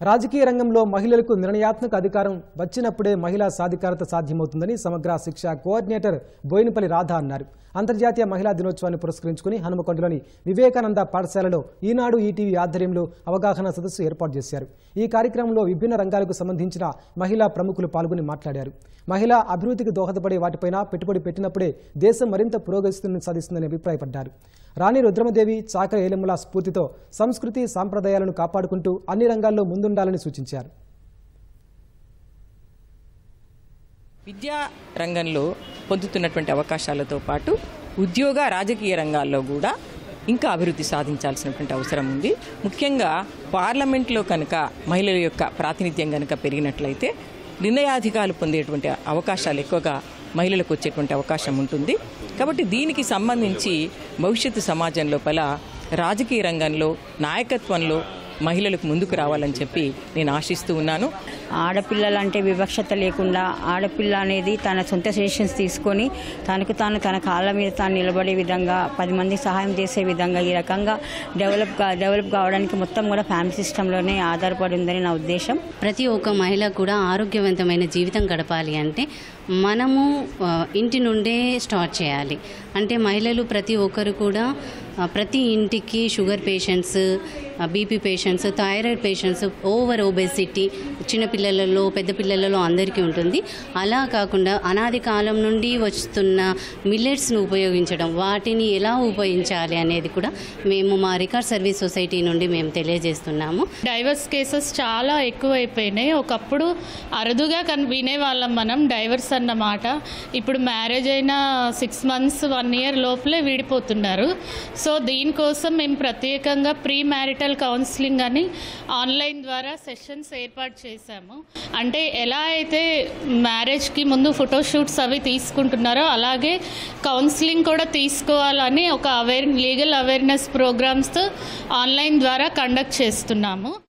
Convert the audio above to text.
రాజకీయ రంగంలో మహిళలకు నిర్ణయాత్మక అధికారం వచ్చినప్పుడే మహిళా సాధికారత సాధ్యమవుతుందని సమగ్ర శిక్ష కోఆర్డినేటర్ బోయినపల్లి రాధ అన్నారు. అంతర్జాతీయ మహిళా దినోత్సవాన్ని పురస్కరించుకుని హనుమకొండలోని వివేకానంద పాఠశాలలో ఈనాడు ఈటీవీ ఆధ్వర్యంలో అవగాహన సదస్సు ఏర్పాటు చేశారు. ఈ కార్యక్రమంలో విభిన్న రంగాలకు సంబంధించిన మహిళా ప్రముఖులు పాల్గొని మాట్లాడారు. మహిళా అభివృద్ధికి దోహదపడే వాటిపైన పెట్టుబడి పెట్టినప్పుడే దేశం మరింత పురోగతిని సాధిస్తుందని అభిప్రాయపడ్డారు. రాణి రుద్రమదేవి చాకర ఏలమ్మల స్ఫూర్తితో సంస్కృతి సాంప్రదాయాలను కాపాడుకుంటూ అన్ని రంగాల్లో ముందుండాలని సూచించారు. విద్యా రంగంలో పొందుతున్నటువంటి అవకాశాలతో పాటు ఉద్యోగ రాజకీయ రంగాల్లో కూడా ఇంకా అభివృద్ధి సాధించాల్సినటువంటి అవసరం ఉంది. ముఖ్యంగా పార్లమెంట్లో కనుక మహిళల యొక్క ప్రాతినిధ్యం కనుక పెరిగినట్లయితే నిర్ణయాధికారాలు పొందేటువంటి అవకాశాలు ఎక్కువగా మహిళలకు వచ్చేటువంటి అవకాశం ఉంటుంది. కాబట్టి దీనికి సంబంధించి భవిష్యత్తు సమాజం లోపల రాజకీయ రంగంలో నాయకత్వంలో మహిళలకు ముందుకు రావాలని చెప్పి నేను ఆశిస్తూ ఉన్నాను. ఆడపిల్లలంటే వివక్షత లేకుండా ఆడపిల్ల అనేది తన సొంత డెసిషన్స్ తీసుకొని తన కాళ్ళ మీద తాను నిలబడే విధంగా 10 మందికి సహాయం చేసే విధంగా ఈ రకంగా డెవలప్ కావడానికి మొత్తం కూడా ఫ్యామిలీ సిస్టంలోనే ఆధారపడి ఉందని నా ఉద్దేశం. ప్రతి ఒక్క మహిళ కూడా ఆరోగ్యవంతమైన జీవితం గడపాలి అంటే మనము ఇంటి నుండే స్టార్ట్ చేయాలి. అంటే మహిళలు ప్రతి ఒక్కరు కూడా ప్రతి ఇంటికి sugar patients, BP patients, thyroid patients, over obesity చిన్నపిల్లలలో పెద్ద పిల్లలలో అందరికీ ఉంటుంది. అలా కాకుండా అనాది కాలం నుండి వస్తున్న మిల్లెట్స్ను ఉపయోగించడం, వాటిని ఎలా ఉపయోగించాలి అనేది కూడా మేము మా రికార్డ్ సర్వీస్ సొసైటీ నుండి మేము తెలియజేస్తున్నాము. డైవర్స్ కేసెస్ చాలా ఎక్కువైపోయినాయి. ఒకప్పుడు అరుదుగా వినేవాళ్ళం మనం డైవర్స్ అన్నమాట. ఇప్పుడు మ్యారేజ్ అయిన 6 months 1 year లోపలే విడిపోతున్నారు. సో దీనికోసం మేము ప్రత్యేకంగా ప్రీ మ్యారిటల్ కౌన్సిలింగ్ అని ఆన్లైన్ ద్వారా సెషన్స్ ఏర్పాటు చేశాము. అంటే ఎలా అయితే మ్యారేజ్కి ముందు ఫోటోషూట్స్ అవి తీసుకుంటున్నారో అలాగే కౌన్సిలింగ్ కూడా తీసుకోవాలని ఒక లీగల్ అవేర్నెస్ ప్రోగ్రామ్స్ ఆన్లైన్ ద్వారా కండక్ట్ చేస్తున్నాము.